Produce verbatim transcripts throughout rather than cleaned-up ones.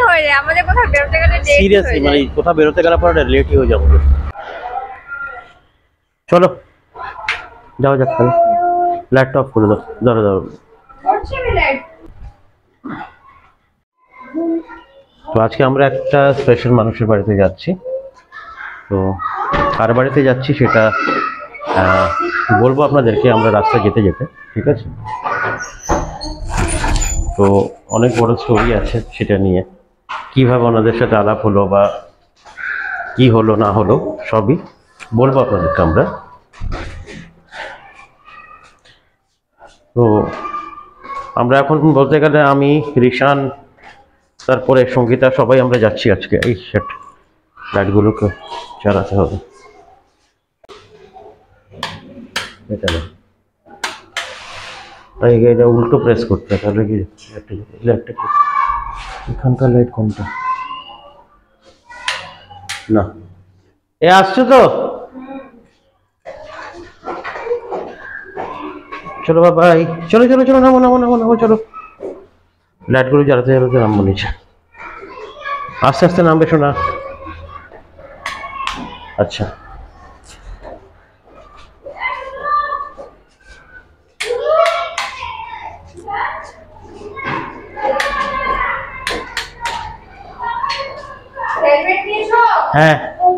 হয়ে যায় আমাদের কোথাও বেরোতে গেলে লেট সিরিয়াসলি মানে কোথাও বেরোতে গেলে পরে লেটই হয়ে যাবে। চলো যাও যাক, খালি লাইটটা অফ করে দাও। ধরো ধরো তো আজকে আমরা একটা স্পেশাল মানুষের বাড়িতে যাচ্ছি। তো কার বাড়িতে যাচ্ছি সেটা বলবো আপনাদেরকে আমরা রাস্তায় যেতে যেতে, ঠিক আছে? তো অনেক বড় স্টোরি আছে সেটা নিয়ে, কিভাবে ওনাদের সাথে আলাপ হলো বা কি হলো না হলো সবই বলবো আপনাদেরকে আমরা। তো আমরা এখন বলতে গেলে আমি, রিশান, তারপরে সঙ্গীতা সবাই আমরা যাচ্ছি আজকে। এই সেট লাইটগুলোকে চালাতে হবে, এটা না এটা উল্টো প্রেস করতে, তাহলে কি লাইটটা কি এখানকার লাইট কোনটা না এ আসছে তো। চলো বাবা, চলো চলো চলো নামো নামো নামো নামো চলো। লাইটগুলো জ্বালাতে জ্বালাতে নামবো নিচে, আস্তে আস্তে নামবে শোনা। আচ্ছা হ্যাঁ,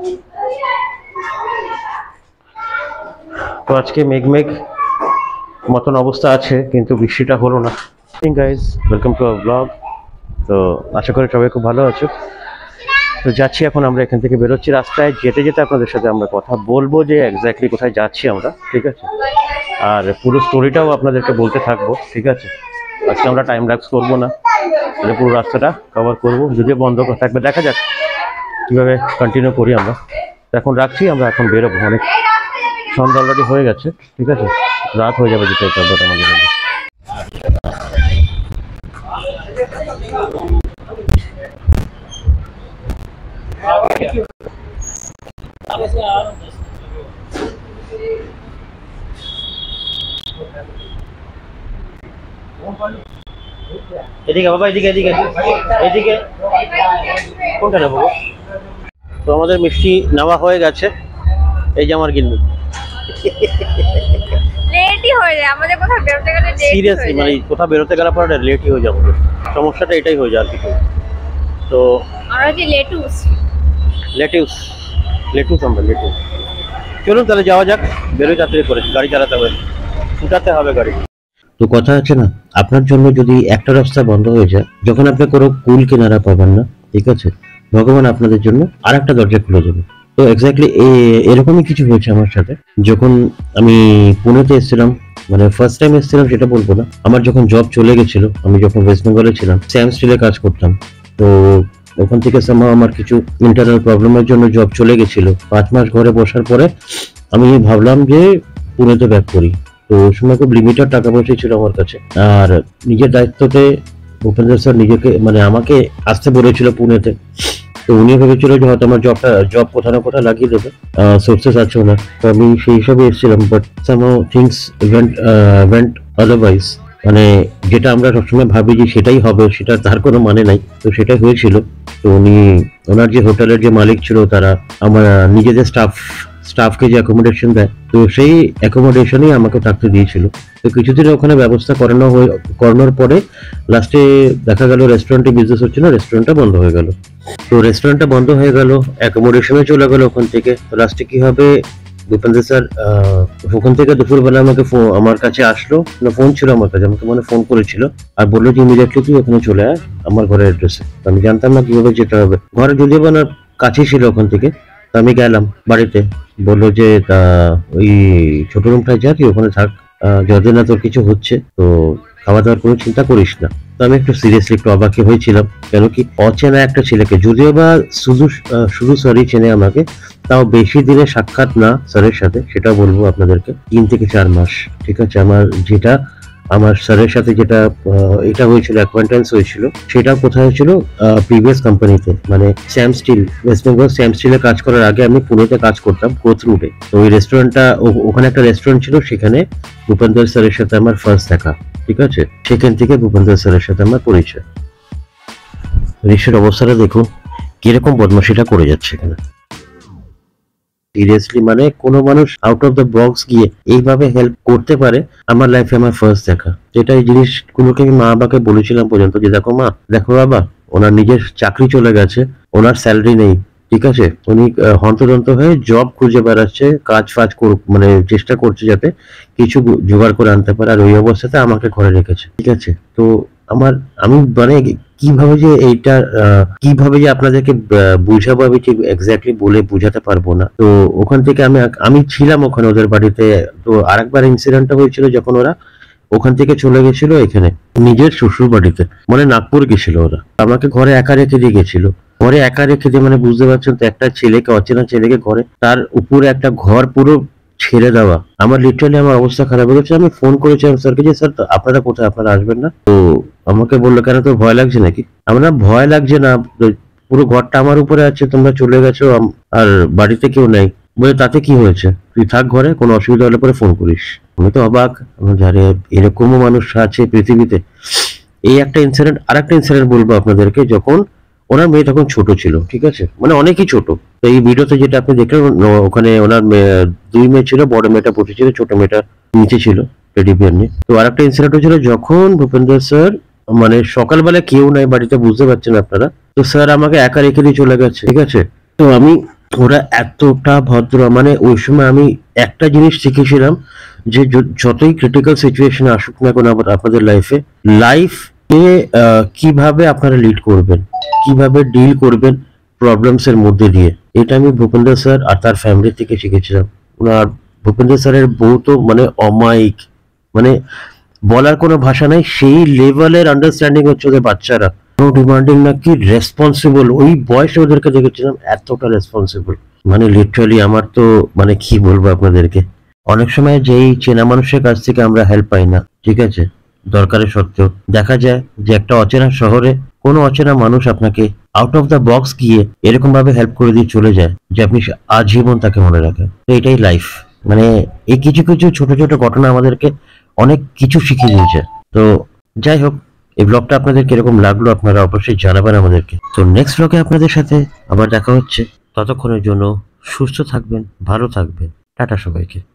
তো আজকে মেঘ মেঘ মতন অবস্থা আছে কিন্তু বৃষ্টিটা হলো না। Guys welcome to our blog. তো আশা করি সবাই খুব ভালো আছো। তো যাচ্ছি এখন আমরা এখান থেকে বেরোচ্ছি। রাস্তায় যেতে যেতে আপনাদের সাথে আমরা কথা বলবো যে এক্স্যাক্টলি কোথায় যাচ্ছি আমরা, ঠিক আছে? আর পুরো স্টোরিটাও আপনাদেরকে বলতে থাকবো, ঠিক আছে? আজকে আমরা টাইম ল্যাপস করবো না, তাহলে পুরো রাস্তাটা কভার করবো। যদিও বন্ধ থাকবে, দেখা যাক কীভাবে কন্টিনিউ করি আমরা। এখন রাখছি, আমরা এখন বেরোবো। অনেক সন্ধ্যা অলরেডি হয়ে গেছে, ঠিক আছে? রাত হয়ে যাবে যেতে আমাদের মধ্যে। এদিকে বাবা, এদিকে এদিকে এদিকে কোনটা নেবো? তো আমাদের মিষ্টি নেওয়া হয়ে গেছে। এই যে আমার গিন্নি, লেটই হয়ে যায় আমাদের কোথাও বেরোতে গেলে লেট। সিরিয়াসলি মানে কোথাও বেরোতে গেলে পরে লেটই হয়ে যাবে, সমস্যাটা এটাই হয়ে যায় আর কিছু। তো আমরা যে লেটুস লেটুস লেটুস আমরা লেটুস চলুন তাহলে যাওয়া যাক, বেরোই তাড়াতাড়ি করে। গাড়ি চালাতে হবে, ছুটাতে হবে গাড়ি। তো কথা আছে না, আপনার জন্য যদি একটা রাস্তা বন্ধ হয়ে যায়, যখন আপনি কোনো কুল কিনারা পাবেন না, ঠিক আছে, ভগবান আপনাদের জন্য আর একটা দরজা খুলে দেবে। তো এক্স্যাক্টলি এরকমই কিছু হয়েছে আমার সাথে। যখন আমি পুনেতে এসেছিলাম, মানে ফার্স্ট টাইম এসেছিলাম সেটা বলবো না, আমার যখন জব চলে গেছিল, আমি যখন ওয়েস্ট বেঙ্গলে ছিলাম, স্যাম স্টিলে কাজ করতাম। তো ওখান থেকে সামহাও আমার কিছু ইন্টারনাল প্রবলেমের জন্য জব চলে গেছিল। পাঁচ মাস ঘরে বসার পরে আমি ভাবলাম যে পুনেতে ব্যাক করি। তো ওই সময় খুব লিমিটেড টাকা পয়সা ছিল আমার কাছে, আর নিজের দায়িত্বতে ভূপেন্দ্র স্যার নিজেকে মানে আমাকে আসতে বলেছিল পুনেতে। তো উনি ভেবেছিল যে হয়তো আমার জবটা জব কোথাও না কোথাও লাগিয়ে দেবে, সোর্সেস আছে ওনার। তো আমি সেই হিসাবে এসেছিলাম, but somehow things went went otherwise. মানে যেটা আমরা সবসময় ভাবি যে সেটাই হবে, সেটা তার কোনো মানে নাই, তো সেটাই হয়েছিল। তো উনি ওনার যে হোটেলের যে মালিক ছিল, তারা আমার নিজেদের স্টাফ স্টাফকে যে অ্যাকোমোডেশন দেয়, তো সেই অ্যাকোমোডেশনেই আমাকে থাকতে দিয়েছিল। তো কিছুদিন ওখানে ব্যবস্থা করানো হয়ে করানোর পরে লাস্টে দেখা গেল রেস্টুরেন্টে বিজনেস হচ্ছে না, রেস্টুরেন্টটা বন্ধ হয়ে গেল। তো রেস্টুরেন্টটা বন্ধ হয়ে গেল, অ্যাকোমোডেশনে চলে গেল ওখান থেকে। তো লাস্টে কি হবে, ভূপেন্দ্র স্যার ওখান থেকে দুপুরবেলা আমাকে আমার কাছে আসলো, না ফোন ছিল আমার কাছে, আমাকে মানে ফোন করেছিল আর বললো যে ইমিডিয়েটলি তুই ওখানে চলে আয় আমার ঘরের অ্যাড্রেসে। আমি জানতাম না কিভাবে যেতে হবে, ঘরে যদিও বা কাছেই ছিল ওখান থেকে। তো আমি গেলাম বাড়িতে, বললো যে তা ওই ছোট রুমটায় যা, তুই ওখানে থাক, যতদিন না তোর কিছু হচ্ছে, তো খাওয়া দাওয়ার কোনো চিন্তা করিস না। তো আমি একটু সিরিয়াসলি একটু অবাকি হয়েছিলাম, কেন কি অচেনা একটা ছেলেকে, যদিও বা শুধু শুধু স্যারই চেনে আমাকে, তাও বেশি দিনে সাক্ষাৎ না স্যারের সাথে, সেটা বলবো আপনাদেরকে, তিন থেকে চার মাস, ঠিক আছে। আমার যেটা আমার স্যারের সাথে যেটা এটা হয়েছিল, অ্যাকোয়ান্টেন্স হয়েছিল, সেটা কোথায় হয়েছিল, প্রিভিয়াস কোম্পানিতে, মানে Sam Steel, West Bengal Sam স্টিলে কাজ করার আগে আমি পুনেতে কাজ করতাম কোথ রুটে। তো ওই রেস্টুরেন্টটা, ওখানে একটা রেস্টুরেন্ট ছিল, সেখানে ভূপেন্দ্র স্যারের সাথে আমার ফার্স্ট দেখা, ঠিক আছে। সেখান থেকে ভূপেন্দ্র স্যারের সাথে আমার পরিচয়। ঋষের অবস্থাটা দেখুন কিরকম বদমাশিটা করে যাচ্ছে এখানে। সিরিয়াসলি মানে কোনো মানুষ আউট অফ দ্য বক্স গিয়ে এইভাবে হেল্প করতে পারে আমার লাইফে আমার ফার্স্ট দেখা। যেটা এই জিনিসগুলোকে আমি মা বাবাকে বলেছিলাম পর্যন্ত যে দেখো মা, দেখো বাবা, ওনার নিজের চাকরি চলে গেছে, ওনার স্যালারি নেই, ঠিক আছে, উনি আহ, হন্তদন্ত হয়ে জব খুঁজে বেড়াচ্ছে, কাজ ফাজ করুক, মানে চেষ্টা করছে যাতে কিছু গু- জোগাড় করে আনতে পারে, আর ওই অবস্থাতে আমাকে ঘরে রেখেছে, ঠিক আছে। তো আমার আমি মানে কিভাবে যে এইটা আহ, কিভাবে যে আপনাদেরকে আহ, বুঝাবো আমি ঠিক এক্স্যাক্টলি বলে বুঝাতে পারবো না। তো ওখান থেকে আমি আমি ছিলাম ওখানে ওদের বাড়িতে। তো আরেকবার ইনসিডেন্টটা হয়েছিল যখন ওরা ওখান থেকে চলে গেছিল এখানে নিজের শ্বশুর বাড়িতে, মানে নাগপুর গেছিল ওরা, আমাকে ঘরে একা রেখে দিয়ে গেছিল। ঘরে একা রেখে দিয়ে মানে বুঝতে পারছেন তো, একটা ছেলেকে, অচেনা ছেলেকে ঘরে, তার উপরে একটা ঘর পুরো ছেড়ে দেওয়া। আমার লিটারালি আমার অবস্থা খারাপ হয়ে গেছে। আমি ফোন করেছিলাম স্যারকে যে স্যার আপনারা কোথায়, আপনারা আসবেন না? তো আমাকে বললো কেন, তোর ভয় লাগছে নাকি? আমরা ভয় লাগছে না, পুরো ঘরটা আমার উপরে আছে, তোমরা চলে গেছো, আম- আর বাড়িতে কেউ নাই। বলে তাতে কি হয়েছে, তুই থাক ঘরে, কোনো অসুবিধা হলে পরে ফোন করিস। আমি তো অবাক, আমার যারে এরকমও মানুষ আছে পৃথিবীতে। এই একটা ইনসিডেন্ট। আর একটা ইনসিডেন্ট বলবো আপনাদেরকে, যখন ওনার মেয়ে তখন ছোট ছিল, ঠিক আছে, মানে অনেকই ছোট। তো এই ভিডিওতে যেটা আপনি দেখলেন, ও- ওখানে ওনার মেয়ে- দুই মেয়ে ছিল, বড় মেয়েটা বসেছিল, ছোট মেয়েটা নিচে ছিল টেডি বিয়ার নিয়ে। তো আর একটা ইনসিডেন্ট হয়েছিল যখন ভূপেন্দ্র স্যার, মানে সকালবেলা কেউ নাই বাড়িতে, বুঝতে পারছেন আপনারা, তো স্যার আমাকে একা রেখে দিয়ে চলে গেছে, ঠিক আছে। তো আমি, ওরা এতটা ভদ্র, মানে ওই সময় আমি একটা জিনিস শিখেছিলাম যে য- যতই ক্রিটিক্যাল সিচুয়েশন আসুক না কেন আবার আপনাদের লাইফে, লাইফ এ আহ, কিভাবে আপনারা লিড করবেন, কিভাবে ডিল করবেন প্রবলেমস এর মধ্যে দিয়ে, এটা আমি ভূপেন্দ্র স্যার আর তার ফ্যামিলি থেকে শিখেছিলাম। আর ভূপেন্দ্র স্যারের বউ তো মানে অমায়িক, মানে বলার কোনো ভাষা নাই, সেই লেভেলের আন্ডারস্ট্যান্ডিং হচ্ছে ওদের বাচ্চারা। কোনো ডিমান্ডিং না, কি রেসপন্সিবল, ওই বয়সে ওদেরকে দেখেছিলাম এতটা রেসপন্সিবল, মানে লিটারালি আমার তো মানে কি বলবো আপনাদেরকে। অনেক সময় যেই চেনা মানুষের কাছ থেকে আমরা হেল্প পাই না, ঠিক আছে, দরকারের সত্ত্বেও দেখা যায় যে একটা অচেনা শহরে কোনো অচেনা মানুষ আপনাকে আউট অফ দ্য বক্স গিয়ে এরকম ভাবে হেল্প করে দিয়ে চলে যায় যে আপনি আজীবন তাকে মনে রাখেন। তো এটাই লাইফ, মানে এই কিছু কিছু ছোট ছোট ঘটনা আমাদেরকে অনেক কিছু শিখিয়ে দিয়েছে। তো যাই হোক, এই ব্লগটা আপনাদের কিরকম লাগলো আপনারা অবশ্যই জানাবেন আমাদেরকে। তো নেক্সট ব্লগে আপনাদের সাথে আবার দেখা হচ্ছে, ততক্ষণের জন্য সুস্থ থাকবেন, ভালো থাকবেন, টাটা সবাইকে।